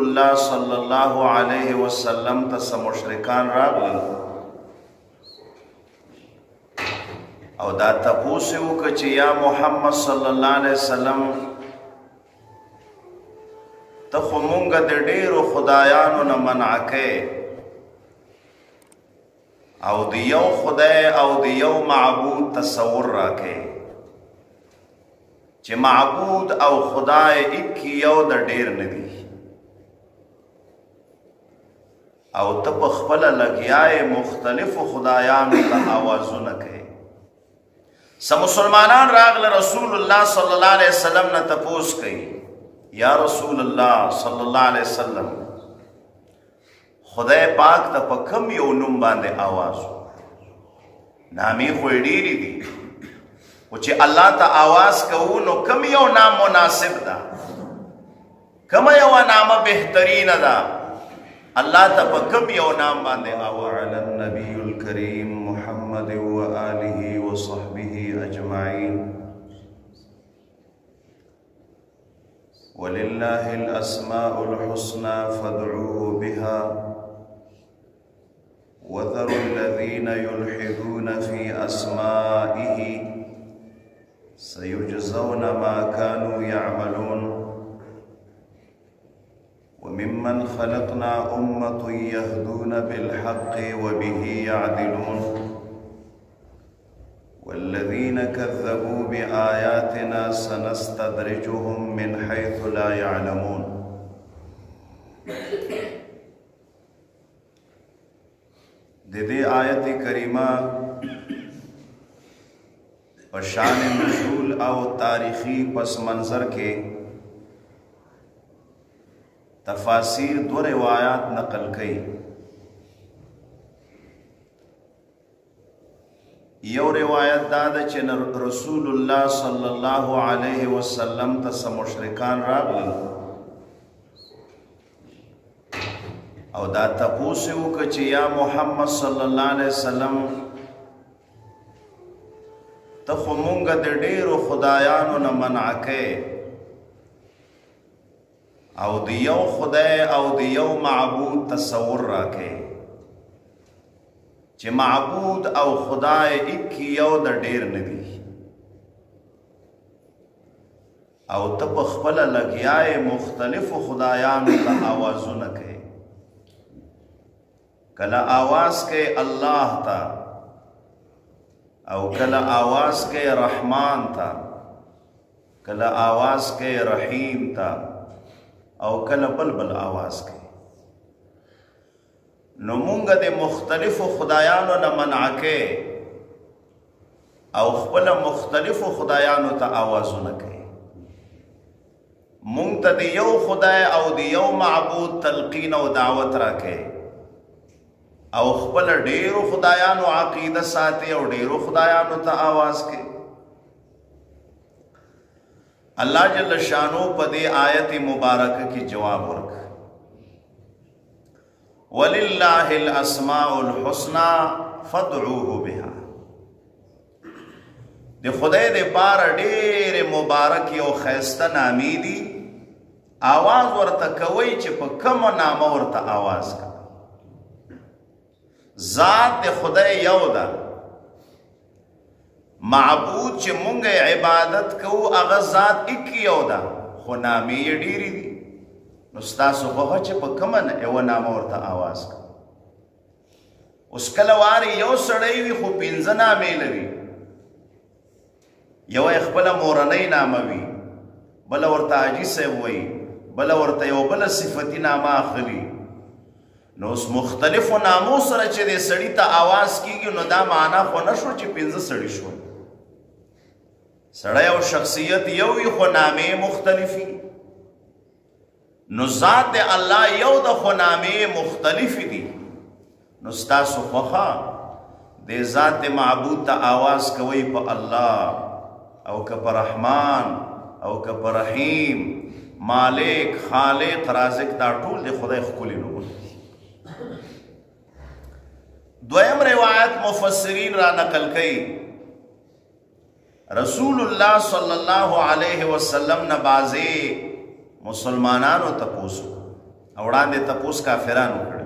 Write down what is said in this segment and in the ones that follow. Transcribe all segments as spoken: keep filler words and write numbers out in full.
الله صلی الله علیه وسلم ته مشرکان راغلل او دا تپوس یې وکړه چې یا محمد صلی الله علیه وسلم ته خو مونږ د ډېرو خدایانو نه منع کوې او د یو خدای او د یو معبود تصور راکې چې معبود او خدای اکی یو د ډېر نه دي او ته په خپله لګیاې مختلفو خدایانو ته آوازونه کوې څه مسلمانان راغله رسول الله صلی الله علیه وسلم نه تپوس کوي یا رسول الله صلی الله علیه وسلم خدای پاک ته په کم یو نوم باندې آواز نامې خو یې ډېرې دي خو چې الله ته آواز کوو نو کم یو نام مناسب ده کم یوه نامه بهترینه ده الله ته په کم یو نام باندې آواز علی النبی الکریم محمد و آله و صحبه اجمعین ولله الاسماء الحسنى فادعوه بها وذروا الذين يلحدون في اسمائه سيجزون ما كانوا يعملون وممن خلقنا أمة يهدون بالحق وبه يعدلون والذين كذبوا بآياتنا سنستدرجهم من حيث لا يعلمون دې آیت کریمه په شان نزول او تاریخی پس منظر کې تفاسیر دو روایات نقل کړي یو روایت دا ده چې رسول الله صلی الله علیه وسلم ته مشرکان راغلل او دا تپوس یې وکړه چې یا محمد صلی الله علیه وسلم ته خو مونږ د ډېرو خدایانو نه منع کوې او د یو خدای او د یو معبود تصور راکې چې معبود او خدای اکی یو د ډېر نه دي او ته په خپله لګیاې مختلفو خدایانو ته آوازونه کوې کله آواز کوې الله ته او کله آواز کوي رحمان تا کله آواز کوي رحیم تا او کله بل بل آواز کوي نو مونږ د مختلفو خدایانو نه منع کوي او خپل مختلفو خدایانو ته آوازونه کوي مونږ ته د یو خدای او د یو معبود تلقین او دعوت راکوي او خپل ډیرو خدایانو عقیده ساتي او ډیرو خدایانو ته آواز کوي الله جل شانو په دې آیت مبارکه کې جواب ورک ولله الاسماء الحسنى فادعوه بها د خدای د پاره ډېر مبارک او خیسته نامې دي आवाज ورته کوي چې په کوم نامه ورته आवाज کوي ذات د خدای یو ده معبود چې مونږ عبادت کوو هغه ذات یک یو ده خو نامې یې ډېرې دي نو ستاسو خوښه چې په کومه یوه نامه ورته آواز کوي اوس کله وارې یو سړی وي خو پنځه نامې لري یو یې خپله مورنۍ نامه وي بله ورته حاجي صاحب وایي بله ورته یو بله صفتي نامه اخلي نو اوس مختلفو نامو سره چې د سړي ته آواز کېږي نو دا معنا خو نه شو چې پنځه سړي شول سړی او شخصیت یو وي خو نامې مختلفي نو ذات د الله یو د خو نامې مختلفې دي نو ستاسو خوښه د ذات معبود ته آواز کوئ په الله او که په رحمان او که په رحیم مالک خالق رازق دا ټول د خدای ښکلي نومونه دویم روایت مفسرین را نقل کئی رسول اللہ صلی اللہ علیہ وسلم نبازے مسلمانانو تپوسو او وړاندې تپوس کافرانو کړی.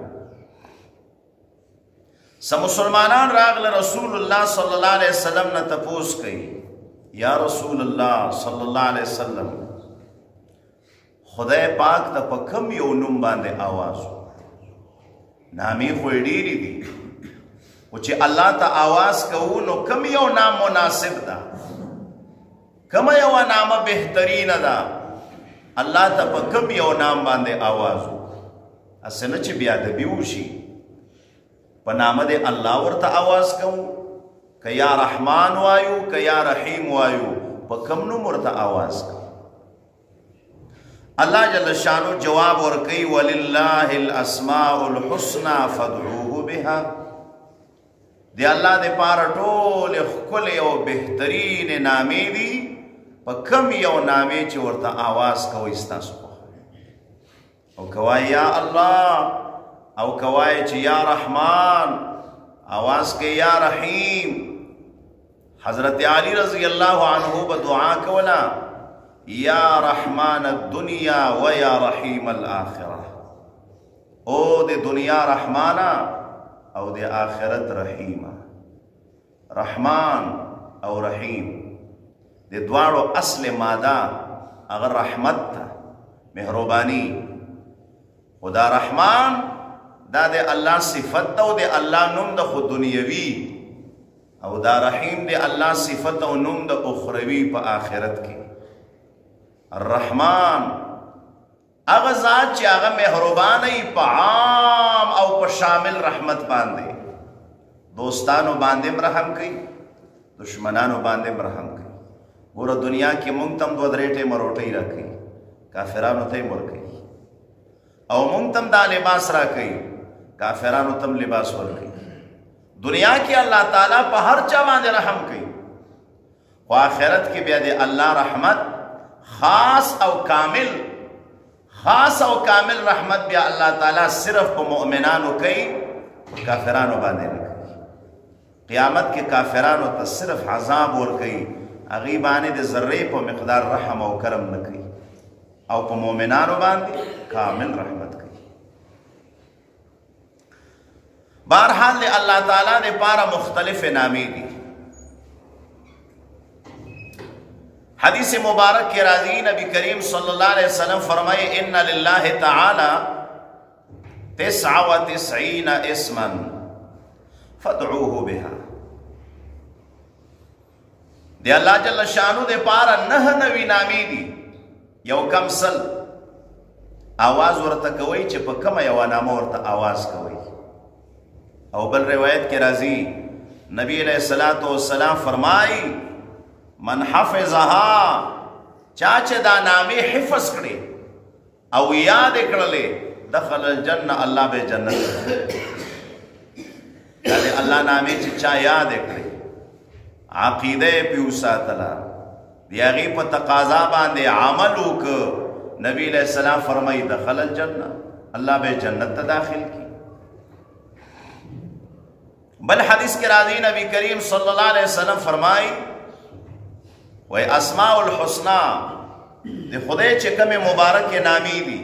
سم مسلمانان راغله رسول الله صلی الله علیه وسلم نه تپوس کوي یا رسول الله صلی الله علیه وسلم خدای پاک ته په کوم یو نوم باندې आवाज نامې خو ډېرې دي او چې الله ته आवाज کوو نو کوم یو نام مناسب ده کوم یو نامه بهترینه ده الله ته په کوم یو نام باندې आवाज اسنه چې بیا د بیوشي په نامه د الله ورته आवाज کوو که یا رحمان وایو که یا رحیم وایو په کوم نوم ورته आवाज کوو. اللہ جل شانو جواب ورکی وللہ الاسماء الحسنى فادعوه بها دی اللہ دے پارا ٹول خکل یو بہترین نامی دی پا کم یو نامی چی ورطا آواز کوئی استاسو او کوای یا اللہ او کوای چی یا رحمان آواز کے یا رحیم. حضرت علی رضی اللہ عنہ بدعا کولا یا رحمان الدنیا و یا رحیم الاخرہ او دے دنیا رحمانا او دے آخرت رحیما. رحمان او رحیم دے دوارو اصل مادہ اگر رحمت تا مہربانی خدا رحمان دا دے اللہ صفت دا دے اللہ نم دا خود دنیاوی او دا رحیم دے اللہ صفت و نم دا اخروی پا آخرت کی. الرحمن اغا ذات چی اغا مہربانی پا عام او پا شامل رحمت باندے دوستانو باندے مرحم کئی دشمنانو باندے مرحم کئی. گورا دنیا کی منگتم دو دریٹے مروٹی رکھئی کافرانو تے مر کئی او منگتم دا لباس را کئی کافرانو تم لباس ور کئی. دنیا کی اللہ تعالیٰ پا ہر چا باندے رحم کئی و آخرت کی بیادے اللہ رحمت خاص او کامل خاص او کامل رحمت بیا اللہ تعالیٰ صرف پا مؤمنانو کئی کافرانو باندے نکئی. قیامت کے کافرانو تا صرف عذاب ور کئی اغیبانی دے ذرے پا مقدار رحم او کرم نکئی او پا مؤمنانو باندے کامل رحمت کئی. بہرحال دے اللہ تعالیٰ دے پارا مختلف نامی دی. حدیث مبارک کے راضی نبی کریم صلی اللہ علیہ وسلم فرمائے ان للہ تعالی تسع و تسعین اسما فادعوه بها. دے اللہ جل شانو دے پارا نہ نوی نامی دی یو کم سل آواز ورطا کوئی چھ پا کم یو نام ورطا آواز کوئی. او بل روایت کے راضی نبی علیہ السلام فرمائی من حفظها چاچه دا نامی حفظ کرے او یاد کرلے دخل الجنہ اللہ بے جنت یعنی اللہ نامی چا یاد کرے عقیدے پیوسا تلا دیاغی پا تقاضا باندے عملو کو نبی علیہ السلام فرمائی دخل الجنہ اللہ بے جنت داخل کی. بل حدیث کے راضی نبی کریم صلی اللہ علیہ وسلم فرمائی وی اسماء الحسنہ دی خدای چکم مبارک نامی دی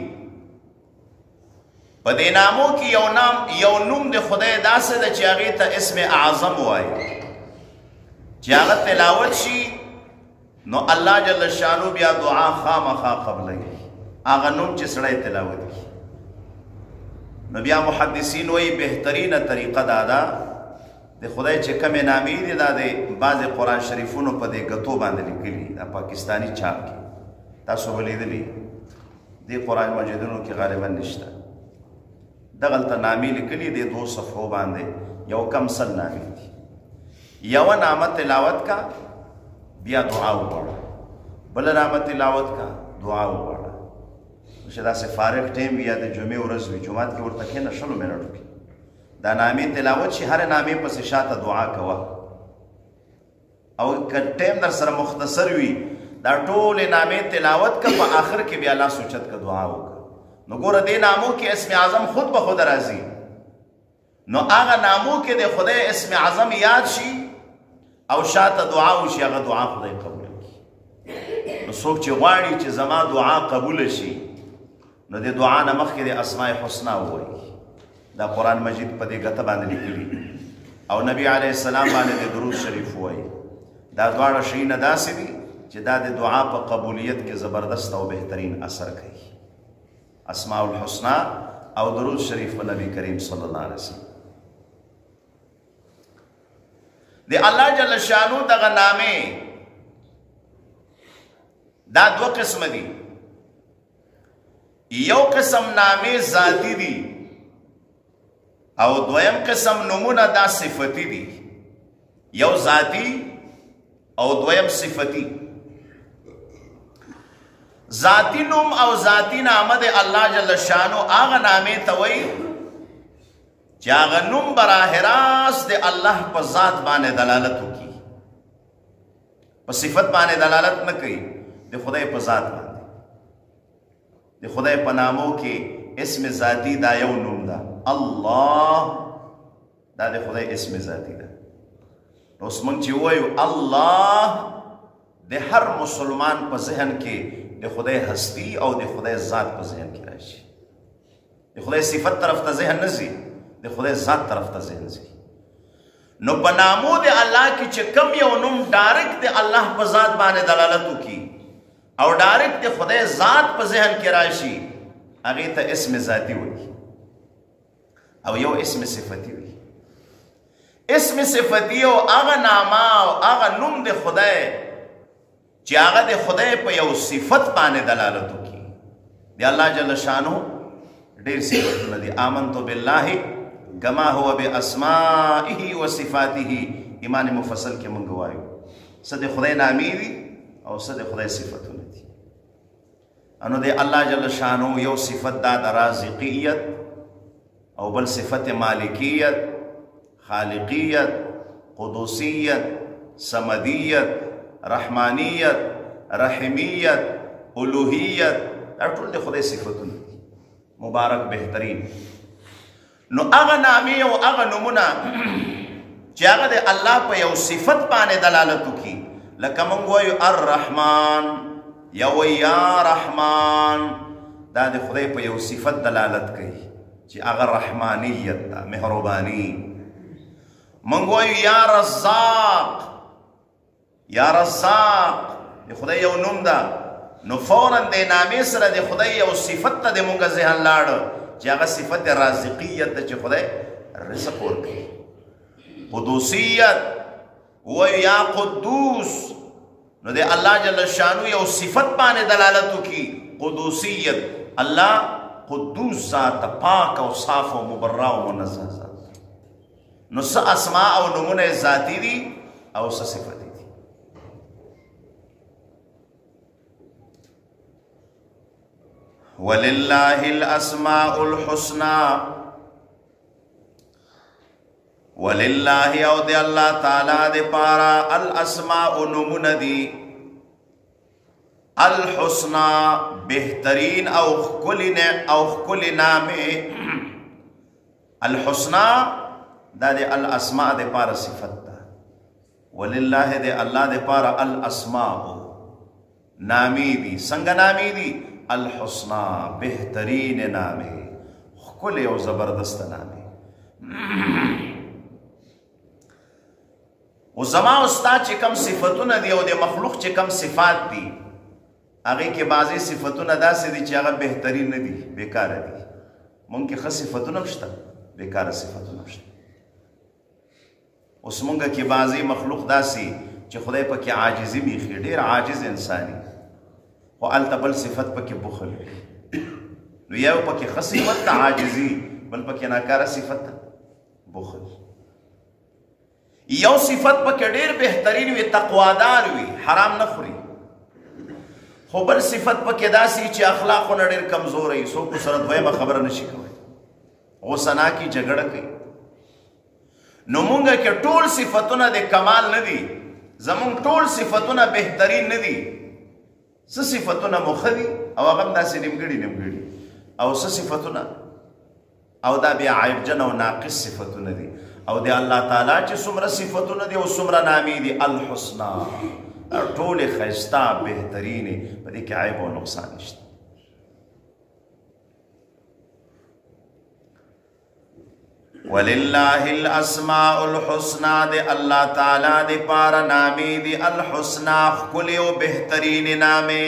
پا دی نامو کی یو نام یو نوم دی خدای دا سے دا چاگی تا اسم اعظم وائی چاگت تلاوت شی نو اللہ جل شانو بیا دعا خام خواہ قبلی آغا نوم چی سڑای تلاوت کی. نو بیا محدثین وی بہترین طریقہ دادا دے خدای چه کم نامی دی دا دے بعض قرآن شریفونو پا دے گتو باندے لکلی دا پاکستانی چاپ کی تاسو بلی دلی دے قرآن مجیدونو کی غالبا نشتا دا غلطا نامی لکلی دے دو صفحو باندے یو کم سل نامی دی یو نامت تلاوت کا بیا دعاو بڑا بل نامت تلاوت کا دعاو بڑا شدا سے فارغ ٹیم بیا دے جمعی و رزوی جمعات کی ورطا کھینا شلو میں نڑو کی دا نامی تلاوت شی ہر نامی پس شاعت دعا کوا او ٹیم در سر مختصر وی دا ٹول نامی تلاوت کا پا آخر کی بھی اللہ سوچت کا دعا ہوگا. نو گورا دے نامو کی اسم اعظم خود بخود رازی نو آغا نامو کی دے خدای اسم اعظم یاد شی او شاعت دعا ہو شی آغا دعا خدای قبول کی. نو سوک چی غاڑی چی زما دعا قبول شی نو د دعا نه مخکې د اسماء الحسنا ووایي. دا قرآن مجید په دې ګته باندې لیکلي او نبی علیه السلام باندې د درود شریف ووایي. دا دواړه شیونه داسې دي چې دا د دعا په قبولیت کې زبردست او بهترین اثر کوي. اسماء الحسنا او درود شریف په نبی کریم صلی الله علیه وسلم. د الله جل شانو دغه نامې دا دو قسم دي. یو قسم نامې ذاتی دي او دویم قسم نمونه دا صفتی دي. یو ذاتی او دویم صفتی. ذاتی نوم او ذاتی نامه د الله جل شانو هغه نامې ته وایي چې هغه نوم براه راست د الله په ذات باندې دلالت وکړي، په صفت باندې دلالت نه کوي، د خدای په ذات باندې. د خدای په نامو کې اسم ذاتی دا یو نوم ده، الله. دا د خدای اسم ذاتی ده. نو اوس موږ چې وایو الله، د هر مسلمان په ذهن کې د خدای هستی او د خدای ذات په ذهن کې راشي. د خدای صفت طرف ته ذهن نه ځي، د خدای ذات طرف ته ذهن ځي. نو په نامو د الله کې چې کم یو نوم ډایرکټ د الله په ذات باندې دلالت وکړي او ډایرکټ د خدای ذات په ذهن کې راشي، هغې ته اسم ذاتی وایي او یو اسم صفتی وایي. اسم صفتی او هغه نامه او هغه نوم د خدای چې هغه د خدای په یو صفت باندې دلالت وکړي. د الله جل شانو ډېر صفتونه دي. آمنت بالله کما هو باسمائه و صفاته. ایمان مفصل کې مونږ وایو څه د خدای نامې دي او څه د خدای صفتونه دي. انو د الله جل شانو یو صفت دا د رازقیت او بل صفت مالکیت، خالقیت، قدوسیت، سمدیت، رحمانیت، رحمیت، الوهیت. دا ټول د خدای صفتونه دي مبارک بهترین. نو هغه نامې او هغه نومونه چې هغه د الله په یو صفت باندې دلالت وکړي، لکه موږ وایو الرحمن یا وایو یا رحمان، دا د خدای په یو صفت دلالت کوي چې هغه رحمانیت ده، مهرباني. موږ وایو یا رزاق، یا رزاق د خدای یو نوم ده. نو فوراً د نامې سره د خدای یو صفت ته د مونږ ذهن لاړ چې هغه صفت رازقیت ده چې خدای رزق ورکوي. قدوسیت وایو یا قدوس، نو د الله جل شانو یو صفت باندې دلالت وکړي، قدوسیت. الله قدوس ذات، پاک او صاف او مبرأ او منزه ذات. نو څه اسماء او نومونه ذاتی دي او څه صفت دي. ولله الاسماء الحسنى، ولله او دی الله تعالی دی پارا الاسماء نمونه دی الحسنى بهترین او خکل او خکل نامه. الحسنى دا دی الاسماء دی پارا صفت دا. ولله دی الله دی پارا الاسماء نامی دی. سنگ نامی دی الحسنى بهترین نامه، خکل او زبردست نامه. او زما استاد چې کم صفتونه دی او د مخلوق چې کم صفات دي، هغه کې بعضی صفتونه داسې دي چې هغه بهترین نه دي، بیکاره دي. مونږ کې ښه صفتونه هم شته، بیکاره صفتونه هم شته. اوس مونږ کې بعضی مخلوق داسې چې خدای پکې عاجزي بیخي، ډېر عاجز انساني، خو هلته بل صفت پکې بخل وي. نو یو پکې ښه صفت ته عاجزي، بل پکې ناکاره صفت ته بخل. یو صفت پکې ډېر بهترین وي، تقوادار وي، حرام نه خوري. خو بل صفت پکې داسې چې اخلاقونه ډېر کمزوري، څوک سره دویمه خبره نشي کولی، غوسه ناکي، جګړه کوي. نو مونږ کې ټول صفتونه د کمال نه دي، زمونږ ټول صفتونه بهترین نه دي. څه صفتونه مو ښه دي او هغه هم داسې نیمګړي نیمګړي، او څه صفتونه او دا بیا عیبجن او ناقص صفتونه دي. او د الله تعالی چې څومره صفتونه دي او څومره نامې دي، الحسنى ټولې ښایسته بهترینې، په دې کې عیب او نقصان نشته. وللہ الاسماء الحسنى دے اللہ تعالیٰ دے پارا نامی دی الحسنى خلی و بہترین نامے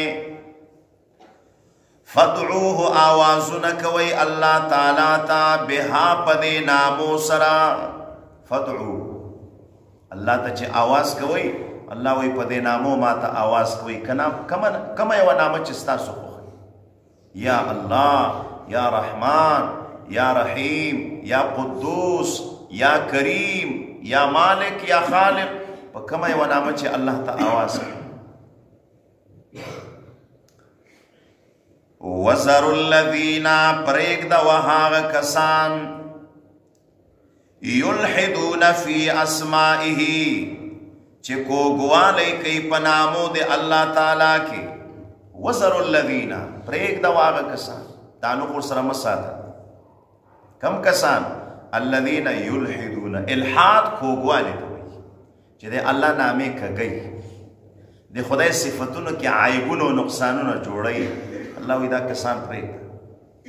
فدعوه آوازنکوی اللہ تعالیٰ تا بہا پدے نامو سرا فدعوه اللہ تا چے آواز کوئی اللہ وی پدے نامو ما تا آواز کوئی کم ایوہ نامو چستا سکو یا اللہ یا رحمان یا رحیم یا قدوس یا کریم یا مالک یا خالق پا کم ایوہ نامو چے اللہ تا آواز کوئی وَذَرُ الَّذِينَ پریک دا وحاغ کسان یلحدون فی اسمائہی چکو گوالے کئی پنامو دے اللہ تعالیٰ کے وَذَرُ الَّذِينَ پریک دا وحاغ کسان تعلق ورسر مسادا کم کسان الَّذِينَ یلحدون الحاد کو گوالے دوئی چی دے اللہ نامے کا گئی دے خدای صفتونو کی عائبونو نقصانونو جوڑائی اللہ ویدہ کسان پریک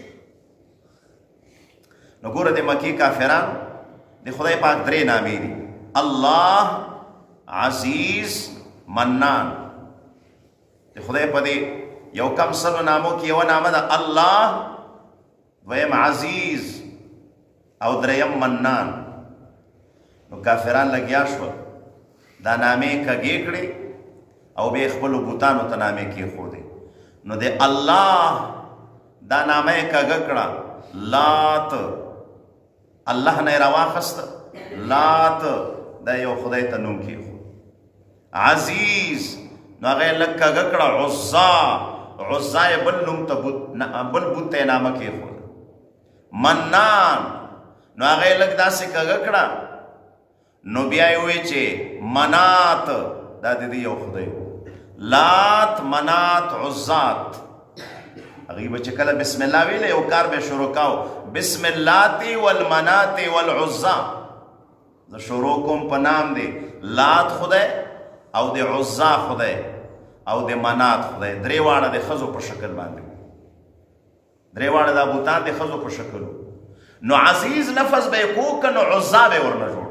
نگور دے مکی کافران دے خدای پاک درے نامی دی اللہ عزیز منان دے خدای پا دے یو کم سلو نامو کی یو نام دا اللہ دویم عزیز او دریم منان نو کافران لگیا شو دا نامے کا گیکڑے او بے اخبلو بوتانو تا نامے کی خودے نو دے اللہ دا نامے کا گکڑا لات اللہ نے رواخست لات دا یو خدای تنوم کی خود عزیز نو اغیر لگ کا گکڑا عزا عزا بل نوم تا بل بوتے نام کی خود منان نو اغیر لگ دا سے کا گکڑا نو بیائی ہوئے چے منات دا دیدی یو خدای لات منات عزات اغیب چکل بسم اللہ ویلے او کار بے شروع کاؤ بسم اللاتی والمنات والعزا دا شروع کم پا نام دے لات خدے او دے عزا خدے او دے منات خدے دریوانا دے خزو پر شکل باندے دریوانا دا بوتان دے خزو پر شکلو نو عزیز لفظ بے کوکا نو عزا بے ورنہ جوڑ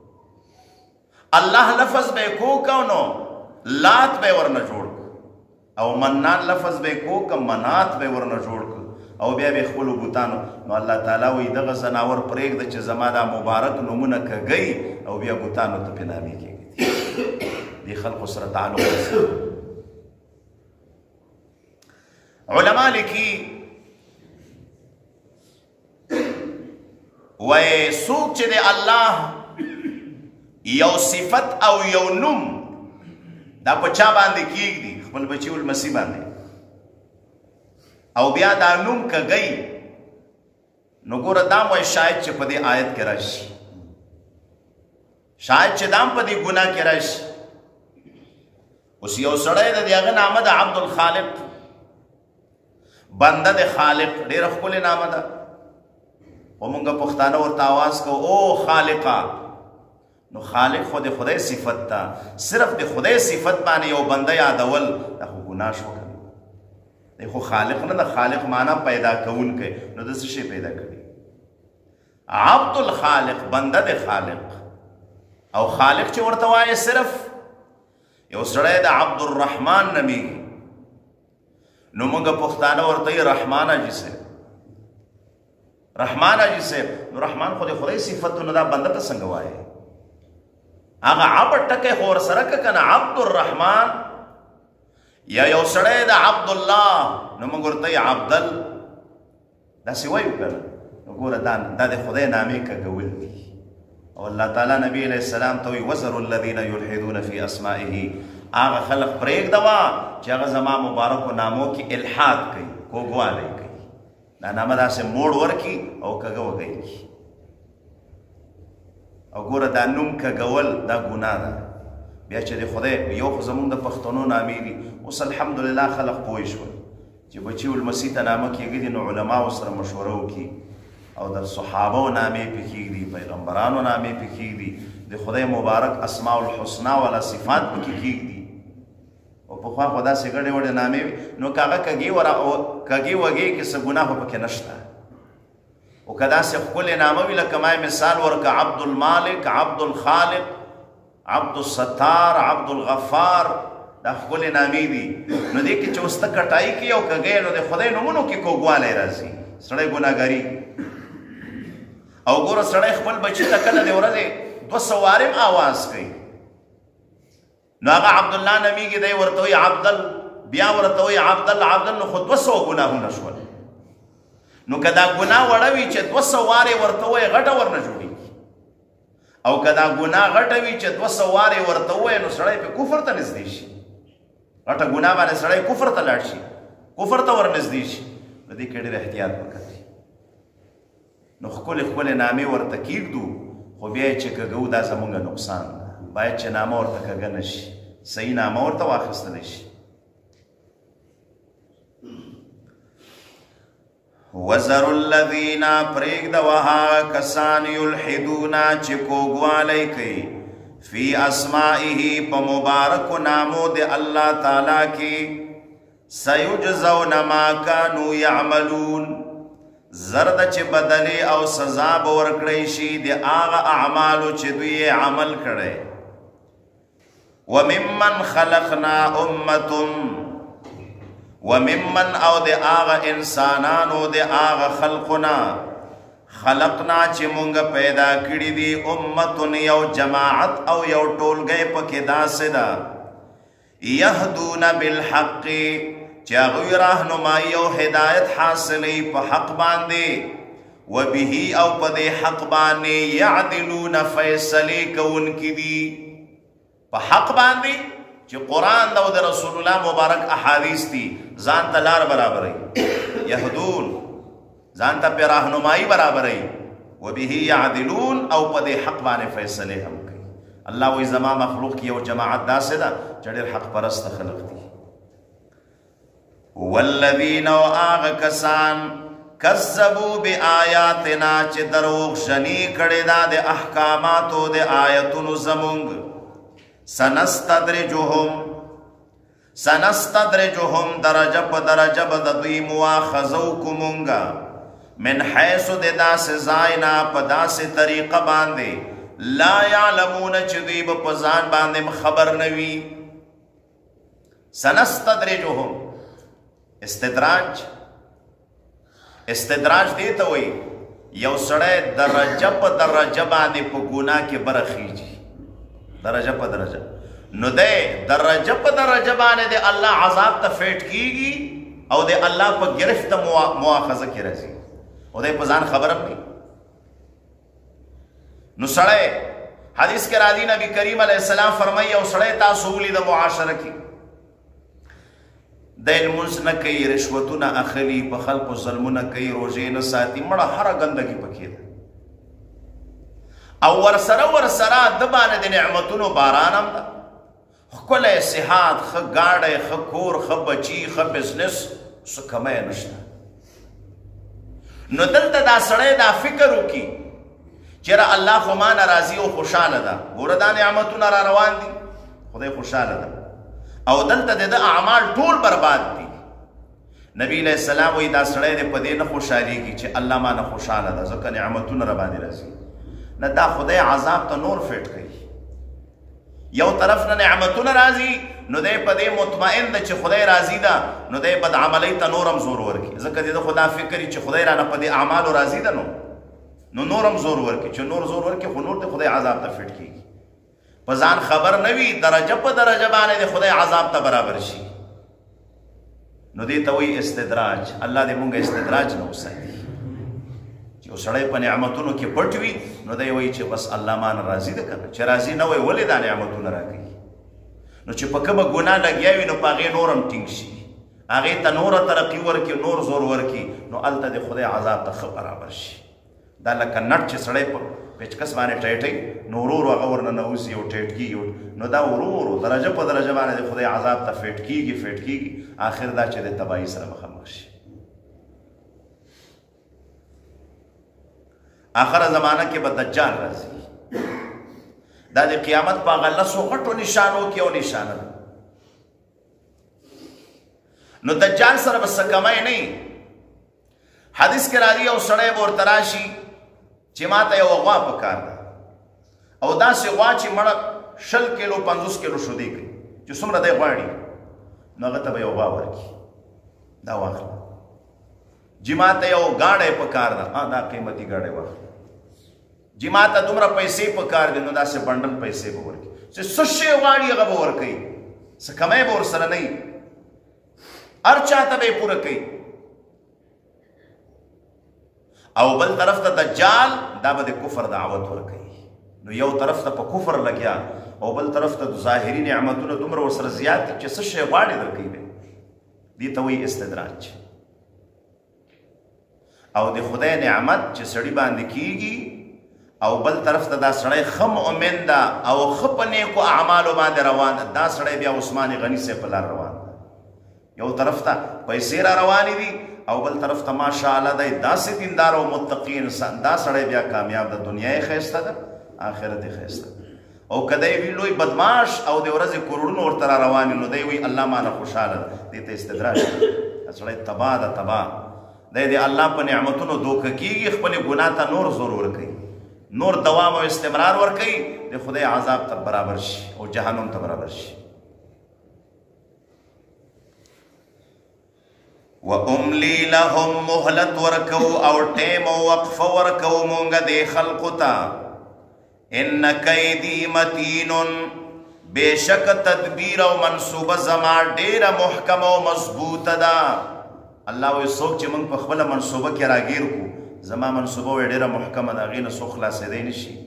اللہ لفظ بے کوکا نو لات بے ورنہ جوڑ او منان لفظ بے کوکا منات بے ورنہ جوڑ او بیا بے خبلو بوتانو نو اللہ تعالیٰ وی دغا زناور پریک دا چه زمادا مبارک نمونک گئی او بیا بوتانو تا پنامی کی گئی دی خلق سر تعلق رسل علماء لکی وی سوک چه دے اللہ یو صفت او یو نم دا پچا باندے کیگ دی خپل بچیو المسیح باندے او بیا دا نوم کا گئی نو گورا دام وی شاید چه پدی آیت کے رش شاید چه دام پدی گناہ کے رش اس یو سڑے دا دیاغ نام دا عبد الخالق بندہ دے خالق دیر اخکل نام دا ومونگا پختانہ ورطا آواز کو او خالقا نو خالق خود خدای صفت تا صرف دے خدای صفت بانے یو بندہ یادول دا خو گناہ شو کر دیکھو خالق نا دا خالق مانا پیدا کون کے نو دا سشے پیدا کری عبد الخالق بندہ دے خالق او خالق چے ورطوائے صرف یو سڑے دا عبد الرحمن نمی نو منگا پختانہ ورطوئی رحمانہ جسے رحمانہ جسے نو رحمان خود خدای صفت نو دا بندہ تا سنگوائے آگا عبد ٹکے خور سرک کنا عبد الرحمن یا یو سڑے دا عبداللہ نو منگورتا یا عبدال دا سوائیو کرنا نو گورا دا دے خدای نامی کا گول دی اور اللہ تعالیٰ نبی علیہ السلام توی وزر الذین یلحدون فی اسمائہی آگا خلق پریک دوا چی آگا زمان مبارک و ناموں کی الحاد کئی کو گوالے کئی نا نام دا سے موڑ ور کی او کگو گئی کی او گورا دا نوم کا گول دا گناہ دا بیا چه دی خدای یو خزمون دا پختنو نامی دی اس الحمدللہ خلق پویش ول چه بچیو المسیح تا نامه کی گی نو علماء سر مشورو کی او در صحابو نامی پی کی دی پیغمبرانو نامی پی کی دی دی خدای مبارک اسماء الحسنہ والا صفات پی کی دی او پخوا خدا سے گڑے وڑے نامی نو کاغا کگی ورا کگی وگی کس گناہ پکی نشتا او کدا سے خپل نامه وی لکه ما مثال ورک عبد المالک، عبد الخالق، عبد الستار، عبد الغفار، دا خپل نامې دي. نو دې کې چې اوس ته کټای کې او کګې نو د خدای نومونو کې کوګوالی راځي، سړی ګناهګاري. او ګوره سړی خپل بچي ته کله د ورځې دوه سوارم آواز کوي، نو هغه عبدالله نومیږي، دی ورته وایي عبدل، بیا ورته وایي عبدل عبدل، نو خو دوه سوه ګناهونه شول. نو که دا ګناه وړه وي چې دوه سوه وارې ورته وایي غټه ورنه جوړېږي، او که دا ګناه غټه وي چې دوه سوه وارې ورته وایي نو سړی پې کفر ته نږدې شي. غټه ګناه باندې سړی کفر ته لاړ شي، کفر ته ور نږدې شي. نو دې کې ډېر احتیاط پکار دی. نو ښکلې ښکلې نامې ورته کېږدو، خو بیا یې چې کږو دا زمونږ نقصان ده. باید چې نامه ورته کږه نه شي، صحیح نامه ورته واخیستلی شي. وَذَرُوا الَّذِينَ پرېږده وهغه کسان یلحدونه چې کوږوالی کوي فی اسمائه په مبارکو نامو د الله تعالی کې، سیجزون ما کانوا یعملون، زرد چې بدلې او سزا به ورکړی شي د هغه اعمالو چې دوی عمل کړی. وممن خلقنا امة، وممن او د هغه انسانانو د هغه خلقنا، خلقنا چې مونږ پیدا کړي دي امتون یو جماعت او یو ټولګی پکې داسې ده، یهدون بالحق چې هغوی راهنمایي او هدایت حاصلوي په حق باندې، وبه او په دې حق باندې یعدلون فیصلې کوونکي دي، په حق باندې چې قرآن دا او د رسول الله مبارک احادیث دي ځان ته لار برابروي، یهدون ځان ته پې راهنمایي برابروي، وبه یعدلون او په دې حق باندې فیصلې هم کوي. الله وایي زما مخلوق کې یو جماعت داسې ده چې ډېر حق پرسته خلق دي. والذین او هغه کسان کذبوا بآیاتنا چې دروغجني کړې ده د احکاماتو د آیتونو زمونږ، سنستدرجهم سنستدرجهم درجه په درجه به د دوی مواخذه وکړو مونږه، من حیث د داسې ځای نه په داسې طریقه باندې لا یعلمون چې دوی به په ځان باندې خبر نه وي. سنستدرجهم استدراج، استدراج دی ته وایي یو سړی درجه په درجه باندې په ګناه کې برخیږي، درجه په درجه. نو دی درجه په درجه باندې د الله عذاب ته فیټ کیږي او د الله په گرفت مواخذه کې راځي، او دی په ځان خبر هم نه. نو سړی حدیث کې راځي نبی کریم علیه السلام فرمایي او سړی تاسو ولید معاشره کې د لمونځ نه کوي، رشوتونه اخلي، په خلکو ظلمونه کوي، روژې نه ساتي، مړه هره ګندګي پکې ده، او ورسره ورسره د باندې د نعمتونو باران هم ده، ښکلی صحت، ښه ګاډی، ښه کور، ښه بچي، ښه بزنس، څه کمی نشته. نو دلته دا سړی دا فکر وکړي چېرې الله خو ما نه راضي او خوشحاله ده، ګوره دا نعمتونه را روان دي، خدای خوشحاله ده، او دلته د ده اعمال ټول برباد دي. نبی علیہ السلام وایي دا سړی دی په دې نه خوشحالېږي چې الله ما نه خوشحاله ده ځکه نعمتونه را باندې راځي. نه دا خدای عذاب ته نور فیټ کوي. یو طرف نه نعمتونه راځي نو دی په دې مطمئن ده چې خدای راضي ده، نو دی بد عملۍ ته نور هم زور ورکړي، ځکه د ده خدا فکر چې خدای رانه په دې اعمالو راضي ده، نو نو نور هم زور ورکړي، چې نور زور ورکړي خو نور د خدای عذاب ته فیټ کېږي. په ځان خبر نه وي، درجه په درجه باندې د خدای عذاب ته برابر شي. نو دې ته وایي استدراج. الله دې مونږ استدراج نه وساتي چې یو سړی په نعمتونو کې پټ وي، نو دی وایي چې بس الله ما نه راضي ده، که نه چې راضي نه وای ولې دا نعمتونه راکوي. نو چې په کومه ګناه لګیا وي نو په هغې نور هم ټینګ شي، هغې ته نوره ترقي ورکړي، نور زور ورکړي، نو هلته د خدای عذاب ته ښه برابر شي. دا لکه نټ چې سړی په پیچکس باندې ټایټوي نو ورو ورو هغه ورنه نوځي او ټایټ کېږي، نو دا ورو ورو درجه په درجه باندې د خدای عذاب ته فیټ کېږي فیټ کېږي، آخر دا چې د تباهي سره مخامخ شي. آخره زمانه کې به دجال راځي، دا د قیامت په هغه لسو غټو نشانو کې یو نشانه ده. نو دجال سره به څه کمی نه وي، حدیث کې راځي او سړی به ورته راشي چې ما ته یوه غوا پکار ده او داسې غوا چې مړه شل کیلو پنځوس کیلو شیدې کوي چې څومره دی غواړي نو هغه ته به یو غوا ورکړي دا واخله. چې ما ته یو ګاډی پکار ده دا قیمتي ګاډی واخله. چې ما ته دومره پیسې پکار دي نو داسې بنډل پیسې به ورکړي چې څه شی غواړي هغه به ورکوي څه کمی به ورسره نه وي هر چا ته به یې پوره کوي. او بل طرف ته دجال دا به د کفر دعوت ورکوي نو یو طرف ته په کفر لګیا او بل طرف ته د ظاهري نعمتونه دومره ورسره زیات دي چې څه شی غواړي درکوي به دې ته وایي استدراج. او د خدای نعمت چې سړي باندې کیږي او بل طرف ته دا سړی ښه مؤمن ده او ښه په نیکو اعمالو باندې روان ده دا سړی بیا عثمان غني صاحب په لار روان ده. یو طرف ته پیسې را روانې دي او بل طرف ته ماشاءالله دی داسې دیندار او متقی انسان دا سړی بیا کامیاب ده دنیا یې ښایسته ده آخرت یې ښایسته ده. او که دی وي لوی بدماش او د ورځې کروڑونه ورته را روانې نو دی وایي الله مانه خوشحاله ده دې ته استدراج دا سړی تباه ده تباه دی د الله په نعمتونو دوکه کېږي خپلې ګناه ته نور زور ورکوي نور دوام او استمرار ورکوي د خدای عذاب ته برابر شي او جهنم ته برابر شي. وَأُمْلِي لَهُمْ مهلت ورکو او ټیم او وقفه ورکو مونږ دې خلقو ته ان کیدی متین بېشک تدبیر او منصوبه زما ډېره محکمه او مضبوطه ده. الله وایي څوک چې موږ په خپله منصوبه کې راګیر کړو زما منصوبه وایي ډېره محکمه ده هغې نه څوک خلاصېدی نه شي.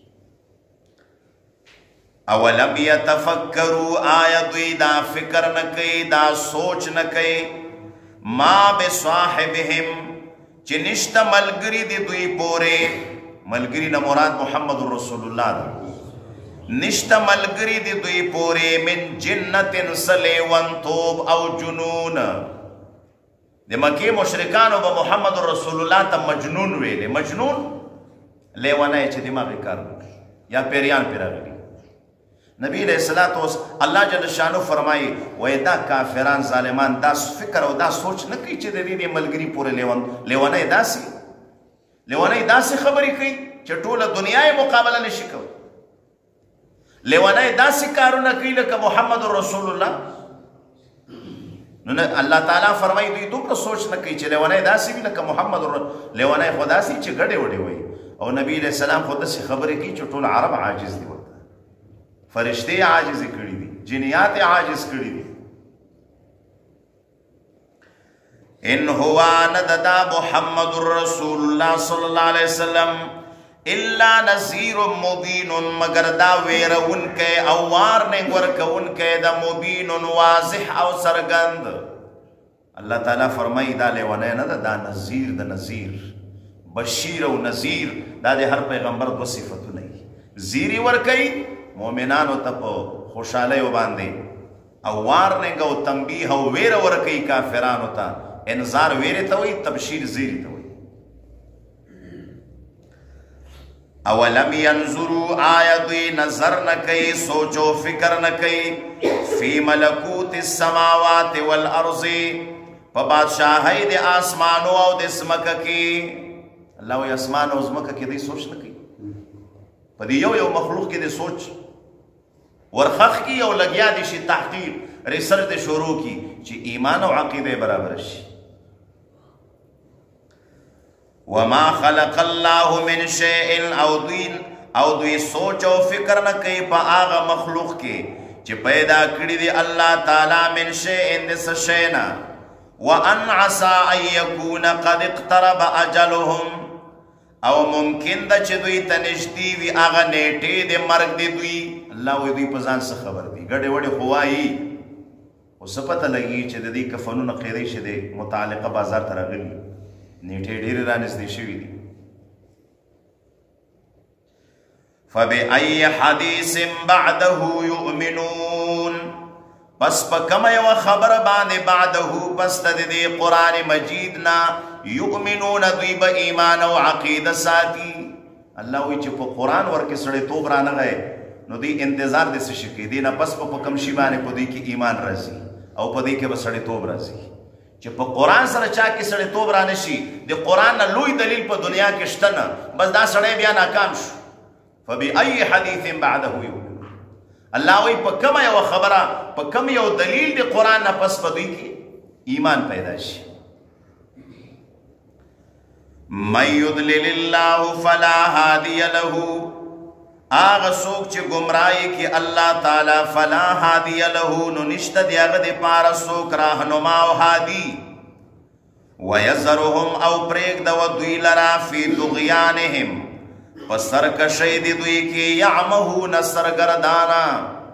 اولم یتفکروا آیا دوی دا فکر نه کوي دا سوچ نه کوي ما بصاحبهم چې نشته ملګري د دوی پورې ملګري نه مراد محمد رسول الله ده نشته ملګري د دوی پورې من جنت سلیونتوب او جنون. د مکې مشرکانو به محمد رسول الله ته مجنون ویلې مجنون لیونی چې دماغ یې کار وکړي یا پیریان پرې راغلي. نبی علیہ الصلوۃ والسلام الله جل شانو فرمایي وای دا کافران ظالمان دا فکر او دا سوچ نه کوي چې د دې ملګری پورې لیون لیونی داسې لیونی داسې خبرې کوي چې ټوله دنیا یې مقابله نشي کوي. لیونی داسې کارونه کوي لکه محمد رسول الله. نو الله تعالی فرمایي دوی دومره سوچ نه کوي چې لیونی داسې وي لکه محمد لیونی خو داسې چې ګډې وډې وایي او نبی علیہ السلام خو داسې خبرې کوي چې ټول عرب عاجز دي فرشتے عاجز کړي دي جنیات عاجز کړي دي. ان هو نددا محمد رسول الله صلی الله علیه وسلم الا نذیر مبین مگر دا ویرونکې او وارننګ ورکونکې دا مبین واضح او سرګند. الله تعالی فرمایي دا لیونی نه ده دا نذیر د نذیر بشیر او نذیر دا د هر پیغمبر دو صفتونه دي. زیری ورکوي مومنانو ته په خوشحالیو باندې او وارننګ او تنبیه او ویره ورکوي کافرانو ته انذار ویرې ته وایي تبشیر زیري ته وایي. اولم ینظروا آیا دوی نظر نه کوي سوچ او فکر نه کوي فی ملکوت السماوات والارض په بادشاهۍ د آسمانو او د ځمکه کې. الله وایي اسمان او ځمکه کې دوی سوچ نه کوي په دې یو یو مخلوق کې د سوچ ورخخ کی او لګیا دي شي تحقیق ریسرچ د شروع کی چې ایمان او عقیده برابر شي. وما خلق الله من شيء او دوی او دوی سوچ او فکر نه کوي په هغه مخلوق کې چې پیدا کړی دی الله تعالی من شيء د څه شی نه وان عسى ان يكون قد اقترب اجلهم او ممکن ده چې دوی ته نږدې وي هغه نیټې د مرګ د دوی. الله وایي دوی په ځان څه خبر دي ګډې وډې خو وایي خو څه پته لګي چې د دې کفنونه قیدی شي د متعلقه بازار ته راغلي نیټې ډېرې رانږدې شوي دي. فبأي حدیث بعده یؤمنون پس په کومه یوه خبره باندې بعده پس د دې قرآن مجید نه یؤمنون دوی به ایمان او عقیده ساتي. الله وایي چې په قرآن ورکې سړیتوب رانغی نو دوی انتظار د څه شي کوي دې نه پس به په کوم شي باندې په دوی کې ایمان راځي او په دوی کې به سړیتوب راځي چې په قرآن سره چا کې سړیتوب را نشي د قرآن نه لوی دلیل په دنیا کې شته نه بس دا سړی بیا ناکام شو فبأي حدیث بعده یؤمنون الله وایي په کومه یوه خبره په کوم یو دلیل د قرآن نه پس په دوی کې ایمان پیدا شي من یضلل الله فلا هادی له آغا سوک چه گمرائی کی اللہ تعالی فلا ہادی لہو نو نشت دیاغ دی پارا سوک راہنما و ہادی ویزرهم او پریک دو دوی لرا فی دغیانهم پسر کشی دی دوی کی یعمہون سرگردانا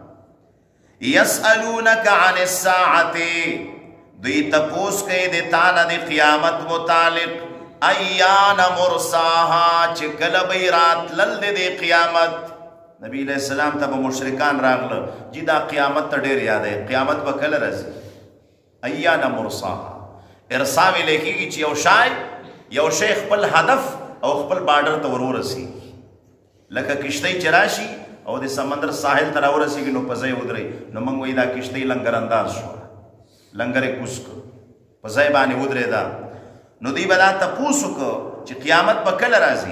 یسألونک عن الساعت دوی تپوس کئی دی تانا دی قیامت متعلق ایان مرساها چکل بی رات لل دی قیامت نبی علیہ السلام تا با مشرکان راغل جی دا قیامت تا دیر یاد ہے قیامت با کل رسی ایان مرساها ارساوی لیکی گی چی یو شای یو شیخ پل هدف او خپل بارڈر تا ورور رسی لکه کشتی چراشی او دی سمندر ساحل تراو رسی گی نو پزای ادرائی نو منگوی دا کشتی لنگر انداز شو لنگر کسک پزای بانی ادرائی دا نو دی بدا تپوسو که چی قیامت با کل رازی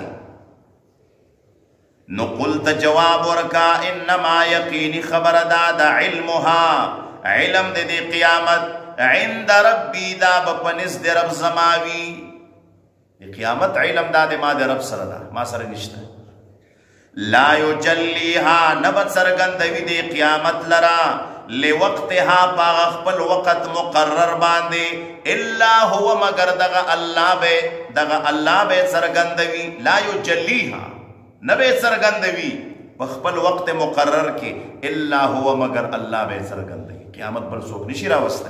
نو قلت جواب ورکا انما یقینی خبر دادا علمها علم دی دی قیامت عند ربی دا بپنس دی رب زماوی دی قیامت علم دا دی ما دی رب سر دا ما سر نشتا لا یجلیها نبت سرگندوی دی قیامت لرا لوقتها پاغ خپل وقت مقرر باندے الا هو مگر دغا اللہ بے دغا اللہ بے سرگندوی لا یجلیها نبے سرگندوی بخپل وقت مقرر کے الا هو مگر اللہ بے سرگندوی قیامت پر سوک نشی راوستا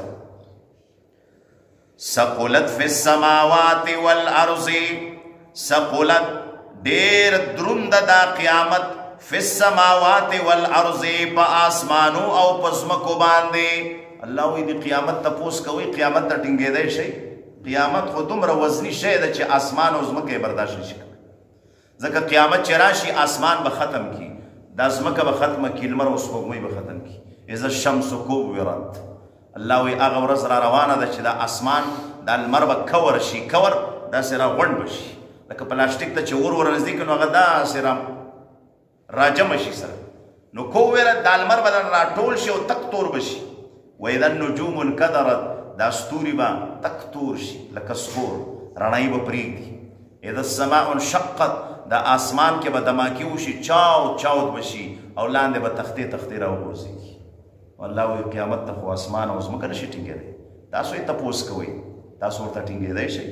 سقلت فی السماوات والارض سقلت دیر درند دا قیامت فی السماوات والارض پا آسمانو او پزمکو باندے اللہ وی دی قیامت تا پوس کوئی قیامت تا ٹنگے دے شئی قیامت خودم رو وزنی شئی دا چی آسمان او زمکے برداشت شکل ذکر قیامت چراشی آسمان بختم کی دا زمکہ بختم کی المر اس حکمی بختم کی از الشمس کوورت اللہ وی آغا ورز را روانا دا چی دا آسمان دا المر بکور شی کور دا سرا غنڈ بشی لکه پلاسٹک تا چی ور ور نزدیک نو آغا دا سرا راجم شي سره نو کوویل د المر بدن را ټول شي او تک تور بشي واذا النجوم انكدرت دا ستوري با تک تور شي لکه سپور رڼای به پریږدي اذا السماء انشقت دا اسمان کې به دماکي وشي چاو چاود بشي او لاندې به تختې تختې را وګرځي والله وی قیامت ته خو اسمان او زمکه نشي ټینګېدی تاسو یې تپوس کوئ تاسو ورته ټینګېدی شئ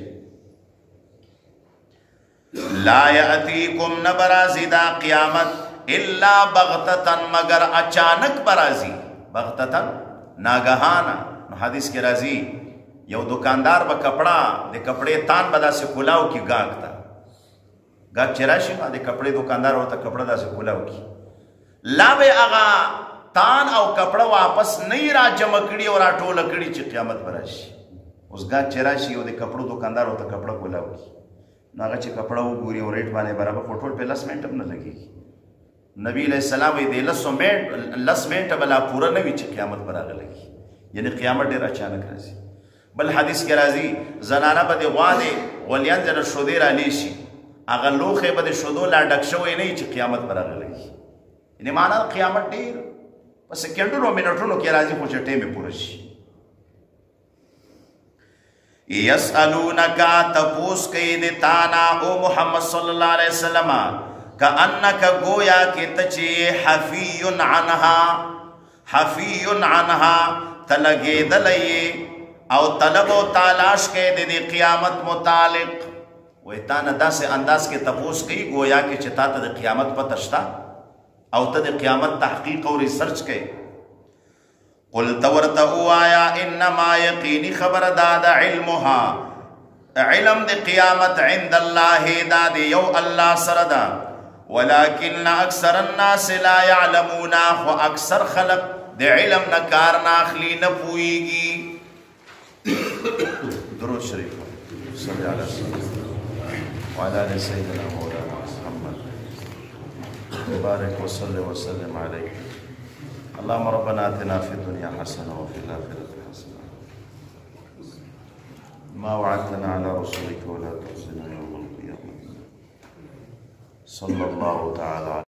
لا یأتیکم نبرازی دا قیامت الا بغتتن مگر اچانک برازی بغتتن ناگہانا حدیث کے رازی یو دکاندار با کپڑا دے کپڑے تان بدا سے کلاو کی گاگ تا گاگ چراشی ما دے کپڑے دکاندار ہوتا کپڑا دا سے کلاو کی لاوے اغا تان او کپڑا واپس نہیں را جمکڑی اور آٹو لکڑی چی قیامت براشی اس گاگ چراشی یو دے کپڑو دکاندار ہوتا کپڑا کلاو کی ناغا چی کپڑا وہ گوری اور ریٹ بانے برابر پھوٹول پہ لس منٹ اب نہ لگے گی نبی علیہ السلام دے لس منٹ لس منٹ بلا پورا نوی چی قیامت براغ لگی یعنی قیامت دیر اچانک رازی بل حدیث کے رازی زنانا با دے غوادے غلیان جن شدے را لیشی اگر لوخے با دے شدو لا ڈکشوئے نہیں چی قیامت براغ لگی یعنی مانا قیامت دیر بس سیکنڈو نو منٹو نو کی رازی خوچے ٹیم پورشی یسألونکا تپوس کئی دیتانا او محمد صلی اللہ علیہ وسلم کأنکا گویا کی تچی حفی عنہا حفی عنہا تلگی دلئی او طلب و تالاش کے دی قیامت متعلق ویتانا دا سے انداز کے تپوس کئی گویا کی چتا تا دی قیامت پتشتا او تا دی قیامت تحقیق و ریسرچ کے قل تورت او آیا انما یقینی خبر دادا علمها علم دی قیامت عند اللہ دادی یو اللہ سردا ولیکن اکثر الناس لا یعلمونا خو اکثر خلق دی علم نکار ناخلی نپوئیگی درود شریف صلی اللہ علیہ وسلم وعلا علیہ سیدنا مولانا محمد مبارک وصلی وسلم علیہ اللهم ربنا آتنا في الدنيا حسنة وفي الآخرة حسنة ما وعدتنا على رسولك ولا تخزنا يوم القيامة. صلى الله تعالى